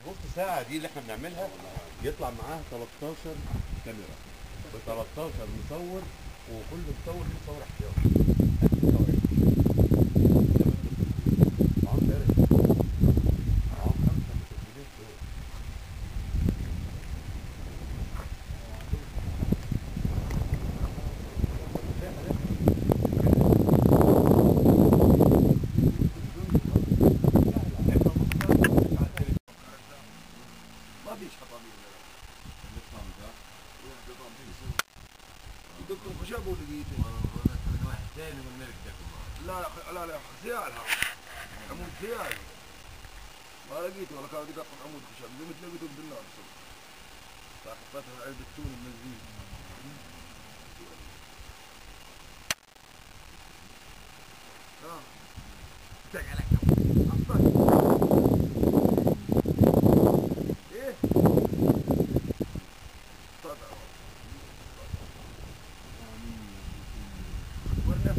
نص ساعة دي اللي احنا بنعملها يطلع معاها 13 كاميرا ب 13 مصور، وكل مصور ليه مصور احتياطي. لا خيالها عمود خيال ما لقيته ولا كان يقطع عمود خشب زي ما تلاقيته بالنار حطيتها علبة تون بنزين. تاج عليك ايه طلع والنفس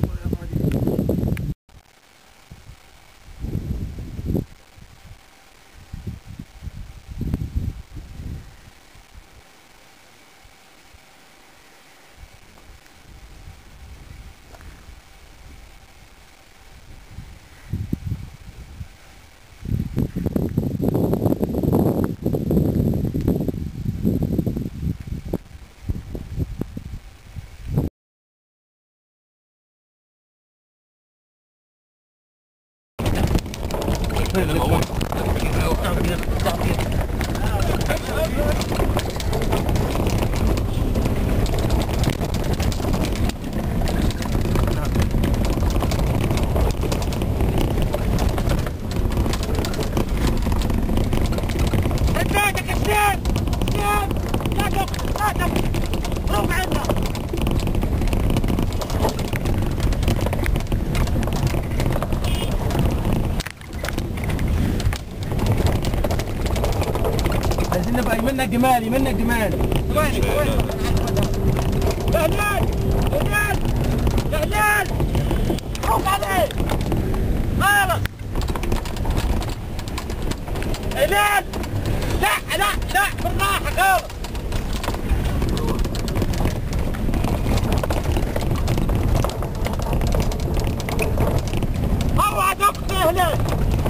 يمنا الجمال يمنا الجمال. وين يا هلال يا هلال يا هلال روح عليه خالص هلال. لا لا لا بالراحه خالص. اوعى تقطع يا هلال.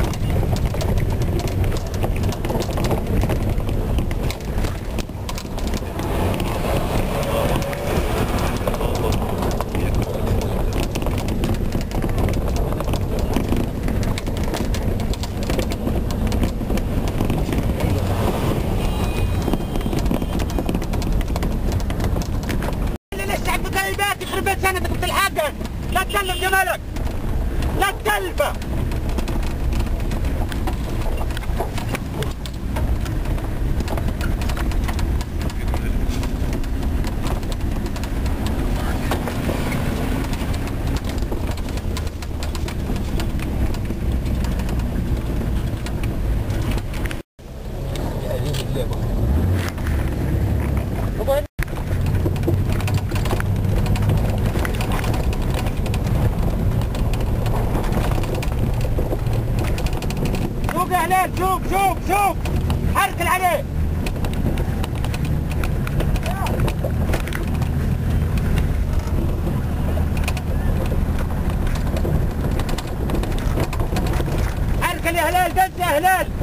سندك بتلحقك، لا تكلم جمالك، لا تكلفه. شوف حركل عليه. حركل يا هلال، بس يا هلال.